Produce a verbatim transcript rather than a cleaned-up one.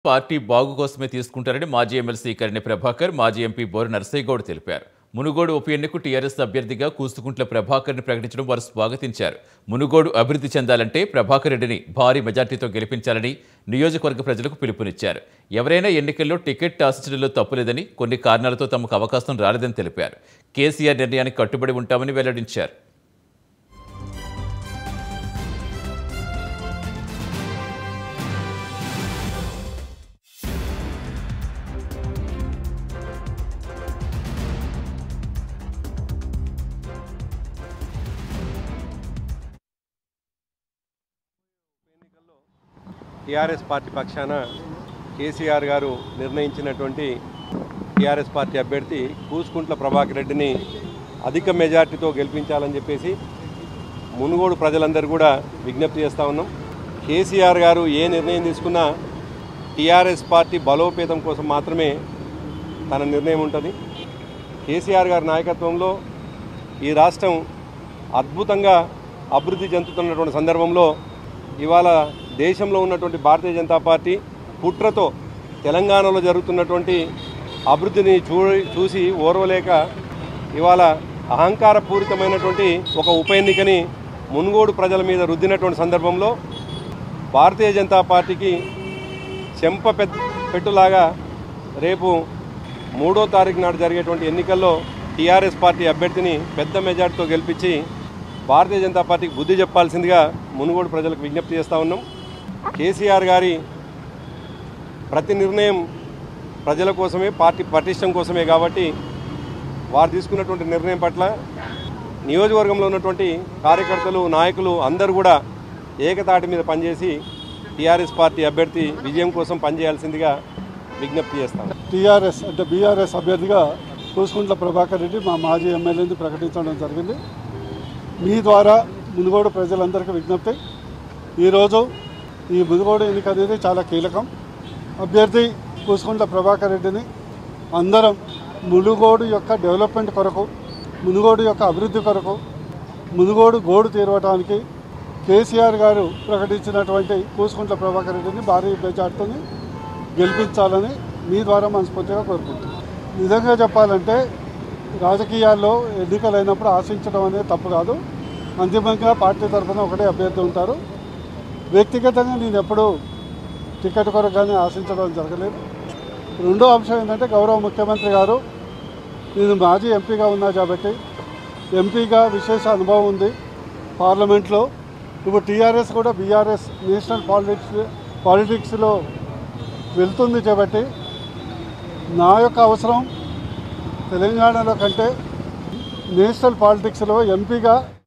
Party బాగు కోసమే తీసుకుంటారని మాజీ ఎమ్మెల్సీ కరణి ప్రభాకర్, మాజీ ఎంపీ బోర నర్సయ్యగౌడ్ తెలిపారు. మునుగోడు ఉప ఎన్నికకు టీఆర్ఎస్ అభ్యర్థిగా కూసుకుంట్ల ప్రభాకర్ని ప్రకటించడం వారు స్వాగతించారు. మునుగోడు అభివృద్ధి చెందాలంటే ప్రభాకర్ రెడ్డిని భారీ మెజార్టీతో గెలిపించాలని నియోజకవర్గ ప్రజలకు పిలుపునిచ్చారు. ఎవరైనా ఎన్నికల్లో టికెట్ ఆశించడంలో తప్పులేదని, కొన్ని కారణాలతో తమకు అవకాశం రాలేదని తెలిపారు. కేసీఆర్ నిర్ణయానికి కట్టుబడి ఉంటామని వెల్లడించారు. టీఆర్ఎస్ పార్టీ పక్షాన కేసీఆర్ గారు నిర్ణయించినటువంటి టీఆర్ఎస్ పార్టీ అభ్యర్థి కూసుకుంట్ల ప్రభాకర్ రెడ్డిని అధిక మెజార్టీతో గెలిపించాలని చెప్పేసి మునుగోడు ప్రజలందరూ కూడా విజ్ఞప్తి చేస్తూ ఉన్నాం. కేసీఆర్ గారు ఏ నిర్ణయం తీసుకున్నా టీఆర్ఎస్ పార్టీ బలోపేతం కోసం మాత్రమే తన నిర్ణయం ఉంటుంది. కేసీఆర్ గారి నాయకత్వంలో ఈ రాష్ట్రం అద్భుతంగా అభివృద్ధి చెందుతున్నటువంటి సందర్భంలో ఇవాళ దేశంలో ఉన్నటువంటి భారతీయ జనతా పార్టీ కుట్రతో తెలంగాణలో జరుగుతున్నటువంటి అభివృద్ధిని చూ చూసి ఓర్వలేక ఇవాళ అహంకారపూరితమైనటువంటి ఒక ఉప ఎన్నికని మునుగోడు ప్రజల మీద రుద్దినటువంటి సందర్భంలో భారతీయ జనతా పార్టీకి చెంప పెట్టులాగా రేపు మూడో తారీఖు నాడు జరిగేటువంటి ఎన్నికల్లో టీఆర్ఎస్ పార్టీ అభ్యర్థిని పెద్ద మెజార్టీతో గెలిపించి భారతీయ జనతా పార్టీకి బుద్ధి చెప్పాల్సిందిగా మునుగోడు ప్రజలకు విజ్ఞప్తి చేస్తూ ఉన్నాం. కేసీఆర్ గారి ప్రతి నిర్ణయం ప్రజల కోసమే, పార్టీ పటిష్టం కోసమే కాబట్టి వారు తీసుకున్నటువంటి నిర్ణయం పట్ల నియోజకవర్గంలో ఉన్నటువంటి కార్యకర్తలు, నాయకులు అందరూ కూడా ఏకతాటి మీద పనిచేసి టీఆర్ఎస్ పార్టీ అభ్యర్థి విజయం కోసం పనిచేయాల్సిందిగా విజ్ఞప్తి చేస్తాం. టీఆర్ఎస్ అంటే బీఆర్ఎస్ అభ్యర్థిగా కూసుకుంట్ల ప్రభాకర్ రెడ్డి మా మాజీ ఎమ్మెల్యేని ప్రకటించడం జరిగింది. మీ ద్వారా మునుగోడు ప్రజలందరికీ విజ్ఞప్తి, ఈరోజు ఈ మునుగోడు ఎన్నిక అనేది చాలా కీలకం. అభ్యర్థి కూసుకుంట్ల ప్రభాకర్ రెడ్డిని అందరం మునుగోడు యొక్క డెవలప్మెంట్ కొరకు, మునుగోడు యొక్క అభివృద్ధి కొరకు, మునుగోడు గోడు తీరవటానికి కేసీఆర్ గారు ప్రకటించినటువంటి కూసుకుంట్ల ప్రభాకర్ రెడ్డిని భారీ మెజార్టీతో గెలిపించాలని మీ ద్వారా మనస్ఫూర్తిగా కోరుకుంటున్నాను. నిజంగా చెప్పాలంటే రాజకీయాల్లో ఎన్నికలైనప్పుడు ఆశించడం అనేది తప్పు కాదు. అంతిమంగా పార్టీ తరఫున ఒకటే అభ్యర్థి ఉంటారు. వ్యక్తిగతంగా నేను ఎప్పుడూ టికెట్ కొరకు కానీ ఆశించడం జరగలేదు. రెండో అంశం ఏంటంటే గౌరవ ముఖ్యమంత్రి గారు, నేను మాజీ ఎంపీగా ఉన్నా కాబట్టి ఎంపీగా విశేష అనుభవం ఉంది పార్లమెంట్లో. ఇప్పుడు టీఆర్ఎస్ కూడా బీఆర్ఎస్ నేషనల్ పాలిటిక్స్ పాలిటిక్స్లో వెళ్తుంది కాబట్టి నా యొక్క అవసరం తెలంగాణలో కంటే నేషనల్ పాలిటిక్స్లో ఎంపీగా